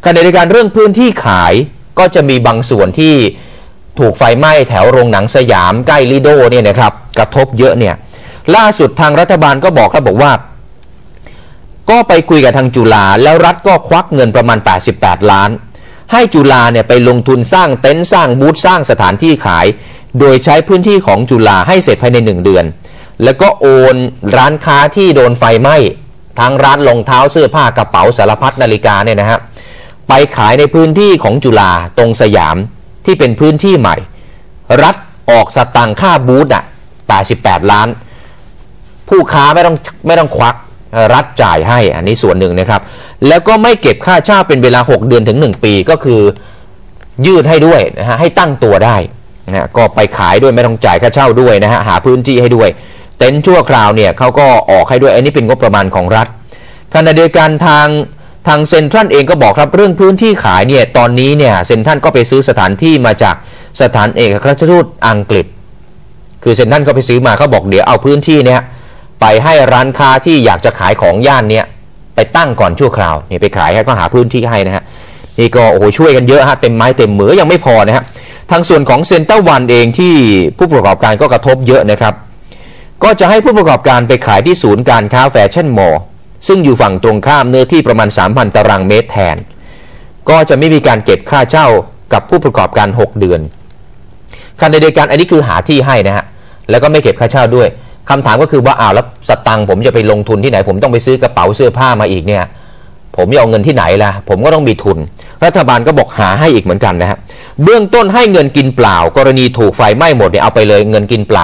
ขณะเดียวกันเรื่องพื้นที่ขายก็จะมีบางส่วนที่ถูกไฟไหม้แถวโรงหนังสยามใกล้ลิโดเนี่ยนะครับกระทบเยอะเนี่ยล่าสุดทางรัฐบาลก็บอกว่าก็ไปคุยกับทางจุฬาแล้วรัฐก็ควักเงินประมาณ88 ล้านให้จุฬาเนี่ยไปลงทุนสร้างเต็นท์สร้างบูธสร้างสถานที่ขายโดยใช้พื้นที่ของจุฬาให้เสร็จภายใน1 เดือนแล้วก็โอนร้านค้าที่โดนไฟไหม้ทั้งร้านรองเท้าเสื้อผ้ากระเป๋าสารพัดนาฬิกาเนี่ยนะฮะไปขายในพื้นที่ของจุฬาตรงสยามที่เป็นพื้นที่ใหม่รัฐออกสตางค์ค่าบูธ88 ล้านผู้ค้าไม่ต้องควักรัฐจ่ายให้อันนี้ส่วนหนึ่งนะครับแล้วก็ไม่เก็บค่าเช่าเป็นเวลา6 เดือนถึง1 ปีก็คือยืดให้ด้วยนะฮะให้ตั้งตัวได้นะก็ไปขายด้วยไม่ต้องจ่ายค่าเช่าด้วยนะฮะหาพื้นที่ให้ด้วยเต็นท์ชั่วคราวเนี่ยเขาก็ออกให้ด้วยอันนี้เป็นงบประมาณของรัฐขณะเดียวกันทางเซ็นทรัลเองก็บอกครับเรื่องพื้นที่ขายเนี่ยตอนนี้เนี่ยเซ็นทรัลก็ไปซื้อสถานที่มาจากสถานเอกอัครราชทูตอังกฤษคือเซ็นทรัลก็ไปซื้อมาเขาบอกเดี๋ยวเอาพื้นที่เนี่ยไปให้ร้านค้าที่อยากจะขายของย่านเนี่ยไปตั้งก่อนชั่วคราวนี่ไปขายให้ก็หาพื้นที่ให้นะฮะนี่ก็โอ้โหช่วยกันเยอะฮะเต็มไม้เต็มมือยังไม่พอนะฮะทางส่วนของเซ็นเตอร์วันเองที่ผู้ประกอบการก็กระทบเยอะนะครับก็จะให้ผู้ประกอบการไปขายที่ศูนย์การค้าแฟชั่นมอลล์ซึ่งอยู่ฝั่งตรงข้ามเนื้อที่ประมาณ 3,000 ตารางเมตรแทนก็จะไม่มีการเก็บค่าเช่ากับผู้ประกอบการ6 เดือนขณะเดียวกันอันนี้คือหาที่ให้นะฮะแล้วก็ไม่เก็บค่าเช่าด้วยคำถามก็คือว่าแล้วสตังค์ผมจะไปลงทุนที่ไหนผมต้องไปซื้อกระเป๋าเสื้อผ้ามาอีกเนี่ยผมจะเอาเงินที่ไหนล่ะผมก็ต้องมีทุนรัฐบาลก็บอกหาให้อีกเหมือนกันนะฮะเบื้องต้นให้เงินกินเปล่ากรณีถูกไฟไหม้หมดเนี่ยเอาไปเลยเงินกินเปล่า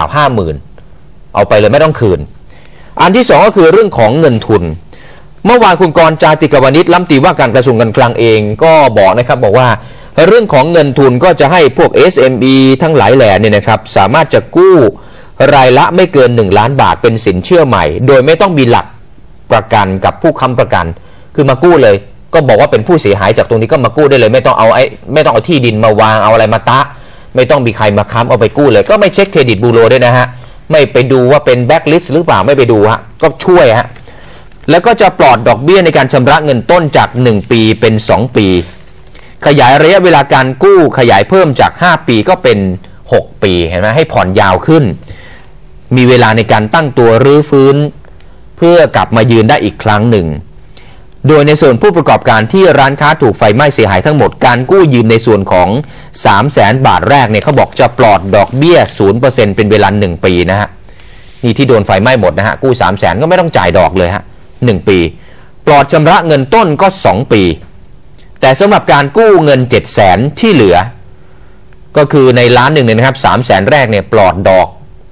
50,000เอาไปเลยไม่ต้องคืนอันที่2ก็คือเรื่องของเงินทุนเมื่อวานคุณกรณ์จาติกวณิชรัฐมนตรีว่าการกระทรวงการคลังเองก็บอกนะครับบอกว่าเรื่องของเงินทุนก็จะให้พวก SME ทั้งหลายแหล่เนี่ยนะครับสามารถจะกู้รายละไม่เกิน1 ล้านบาทเป็นสินเชื่อใหม่โดยไม่ต้องมีหลักประกันกับผู้ค้ำประกันคือมากู้เลยก็บอกว่าเป็นผู้เสียหายจากตรงนี้ก็มากู้ได้เลยไม่ต้องเอาที่ดินมาวางเอาอะไรมาตะไม่ต้องมีใครมาค้ำเอาไปกู้เลยก็ไม่เช็คเครดิตบูโรด้วยนะฮะไม่ไปดูว่าเป็นแบ็คลิสต์หรือเปล่าไม่ไปดูฮะก็ช่วยฮะแล้วก็จะปลอดดอกเบี้ยในการชำระเงินต้นจาก1 ปีเป็น2 ปีขยายระยะเวลาการกู้ขยายเพิ่มจาก5 ปีก็เป็น6 ปีเห็นไหมให้ผ่อนยาวขึ้นมีเวลาในการตั้งตัวรื้อฟื้นเพื่อกลับมายืนได้อีกครั้งหนึ่งโดยในส่วนผู้ประกอบการที่ร้านค้าถูกไฟไหม้เสียหายทั้งหมดการกู้ยืมในส่วนของ 300,000 บาทแรกเนี่ยเขาบอกจะปลอดดอกเบี้ย 0% เป็นเวลา1 ปีนะฮะนี่ที่โดนไฟไหม้หมดนะฮะกู้ 300,000 ก็ไม่ต้องจ่ายดอกเลยฮะ1 ปีปลอดชำระเงินต้นก็2 ปีแต่สำหรับการกู้เงิน 700,000 ที่เหลือก็คือใน1 ล้านเนี่ยนะครับ 300,000 แรกเนี่ยปลอดดอก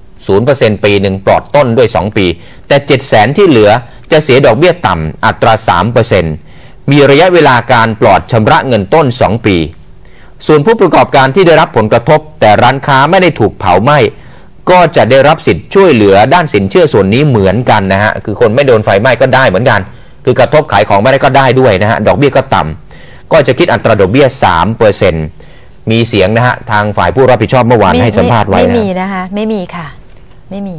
0% ปีหนึ่งปลอดต้นด้วย2 ปีแต่ 700,000 ที่เหลือจะเสียดอกเบี้ยต่ำอัตรา 3% มีระยะเวลาการปลอดชำระเงินต้น2 ปีส่วนผู้ประกอบการที่ได้รับผลกระทบแต่ร้านค้าไม่ได้ถูกเผาไหม้ก็จะได้รับสิทธิ์ช่วยเหลือด้านสินเชื่อส่วนนี้เหมือนกันนะฮะคือคนไม่โดนไฟไหม้ก็ได้เหมือนกันคือกระทบขายของไม่ได้ก็ได้ด้วยนะฮะดอกเบี้ยก็ต่ำก็จะคิดอัตราดอกเบี้ย 3% มีเสียงนะฮะทางฝ่ายผู้รับผิดชอบเมื่อวานให้สัมภาษณ์ไว้นะไม่มีนะคะไม่มีค่ะไม่มี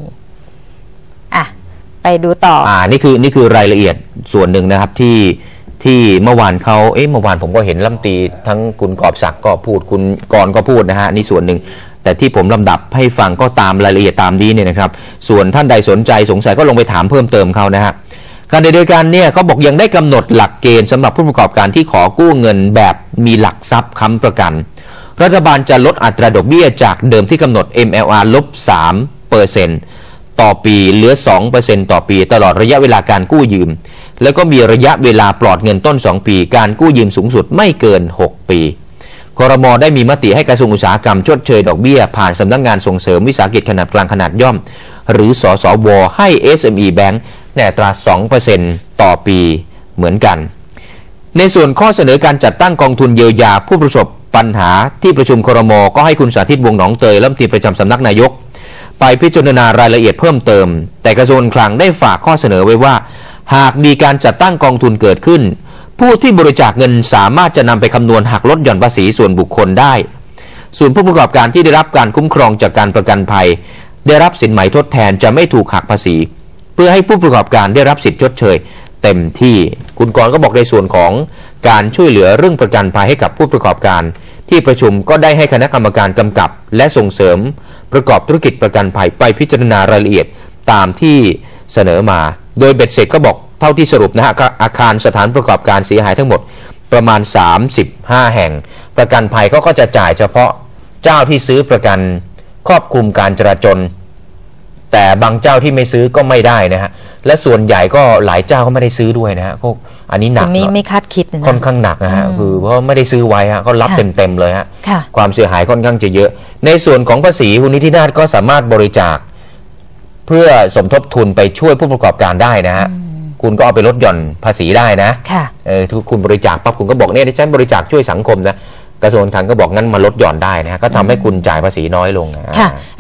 ไปดูต่อนี่คือรายละเอียดส่วนหนึ่งนะครับที่เมื่อวานเขาเมื่อวานผมก็เห็นรัฐมนตรีทั้งคุณกอบศักดิ์ก็พูดคุณกรณ์ก็พูดนะฮะนี่ส่วนหนึ่งแต่ที่ผมลำดับให้ฟังก็ตามรายละเอียดตามนี้เนี่ยนะครับส่วนท่านใดสนใจสงสัยก็ลงไปถามเพิ่มเติมเขานะฮะการเดียวกันเนี่ยเขาบอกยังได้กำหนดหลักเกณฑ์สำหรับผู้ประกอบการที่ขอกู้เงินแบบมีหลักทรัพย์ค้ำประกันรัฐบาลจะลดอัตราดอกเบี้ยจากเดิมที่กำหนด MLR-3% ต่อปีเหลือ 2% ต่อปีตลอดระยะเวลาการกู้ยืมแล้วก็มีระยะเวลาปลอดเงินต้น2 ปีการกู้ยืมสูงสุดไม่เกิน6 ปีครม.ได้มีมติให้กระทรวงอุตสาหกรรมชดเชยดอกเบี้ยผ่านสำนักงานส่งเสริมวิสาหกิจขนาดกลางขนาดย่อมหรือสสว.ให้ SME Bank ในอัตรา 2% ต่อปีเหมือนกันในส่วนข้อเสนอการจัดตั้งกองทุนเยียวยาผู้ประสบปัญหาที่ประชุมครม.ก็ให้คุณสาธิตวงศ์หนองเตยรัฐมนตรีประจำสำนักนายกไปพิจารณารายละเอียดเพิ่มเติมแต่กระทรวงคลังได้ฝากข้อเสนอไว้ว่าหากมีการจัดตั้งกองทุนเกิดขึ้นผู้ที่บริจาคเงินสามารถจะนำไปคำนวณหักลดหย่อนภาษีส่วนบุคคลได้ส่วนผู้ประกอบการที่ได้รับการคุ้มครองจากการประกันภัยได้รับสินไหมทดแทนจะไม่ถูกหักภาษีเพื่อให้ผู้ประกอบการได้รับสิทธิชดเชยเต็มที่คุณกรณ์ก็บอกในส่วนของการช่วยเหลือเรื่องประกันภัยให้กับผู้ประกอบการที่ประชุมก็ได้ให้คณะกรรมการกำกับและส่งเสริมประกอบธุรกิจประกันภัยไปพิจารณารายละเอียดตามที่เสนอมาโดยเบ็ดเสร็จก็บอกเท่าที่สรุปนะฮะอาคารสถานประกอบการเสียหายทั้งหมดประมาณ35แห่งประกันภัยก็จะจ่ายเฉพาะเจ้าที่ซื้อประกันครอบคลุมการจราจรแต่บางเจ้าที่ไม่ซื้อก็ไม่ได้นะฮะและส่วนใหญ่ก็หลายเจ้าก็ไม่ได้ซื้อด้วยนะฮะก็อันนี้หนักไม่คาดคิดนะค่อนข้างหนักนะฮะคือเพราะไม่ได้ซื้อไว้ฮะก็รับเต็มเลยฮะความเสียหายค่อนข้างจะเยอะในส่วนของภาษีคุณนิตินาถก็สามารถบริจาคเพื่อสมทบทุนไปช่วยผู้ประกอบการได้นะฮะคุณก็เอาไปลดหย่อนภาษีได้นะทุกคุณบริจาคปั๊บคุณก็บอกเนี่ยดิฉันบริจาคช่วยสังคมนะกระทรวงการคลังก็บอกงั้นมาลดหย่อนได้นะฮะก็ทำให้คุณจ่ายภาษีน้อยลงนะ